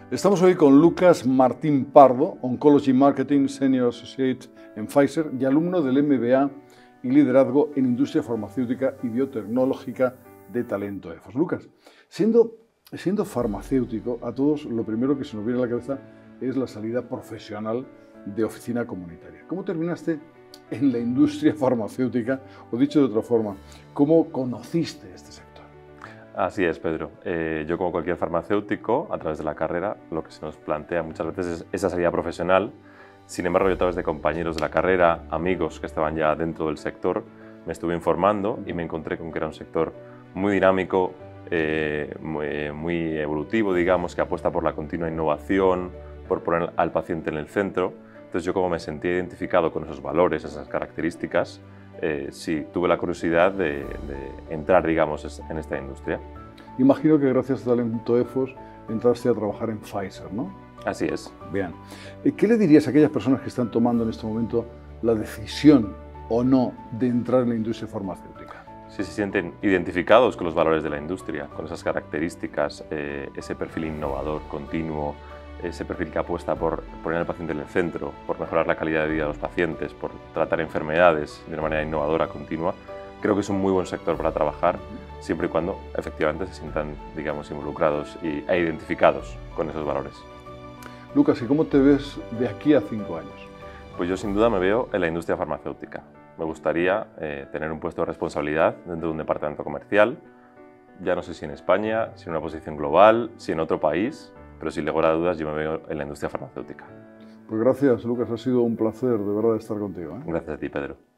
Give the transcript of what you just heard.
Estamos hoy con Lucas Martín Pardo, Oncology Marketing Senior Associate en Pfizer y alumno del MBA y Liderazgo en Industria Farmacéutica y Biotecnológica de Talento EFOS. Lucas, siendo farmacéutico, a todos lo primero que se nos viene a la cabeza es la salida profesional de oficina comunitaria. ¿Cómo terminaste en la industria farmacéutica? O dicho de otra forma, ¿cómo conociste este sector? Así es, Pedro. Yo, como cualquier farmacéutico, a través de la carrera, lo que se nos plantea muchas veces es esa salida profesional. Sin embargo, yo, a través de compañeros de la carrera, amigos que estaban ya dentro del sector, me estuve informando y me encontré con que era un sector muy dinámico, muy evolutivo, digamos, que apuesta por la continua innovación, por poner al paciente en el centro. Entonces, yo, como me sentía identificado con esos valores, esas características, sí, tuve la curiosidad de entrar, digamos, en esta industria. Imagino que gracias a Talento EFOS entraste a trabajar en Pfizer, ¿no? Así es. Bien. ¿Qué le dirías a aquellas personas que están tomando en este momento la decisión o no de entrar en la industria farmacéutica? Si se sienten identificados con los valores de la industria, con esas características, ese perfil innovador, continuo, ese perfil que apuesta por poner al paciente en el centro, por mejorar la calidad de vida de los pacientes, por tratar enfermedades de una manera innovadora, continua, creo que es un muy buen sector para trabajar, siempre y cuando efectivamente se sientan, digamos, involucrados e identificados con esos valores. Lucas, ¿y cómo te ves de aquí a 5 años? Pues yo, sin duda, me veo en la industria farmacéutica. Me gustaría tener un puesto de responsabilidad dentro de un departamento comercial, ya no sé si en España, si en una posición global, si en otro país, pero sin lugar a dudas yo me veo en la industria farmacéutica. Pues gracias, Lucas, ha sido un placer de verdad estar contigo, ¿eh? Gracias a ti, Pedro.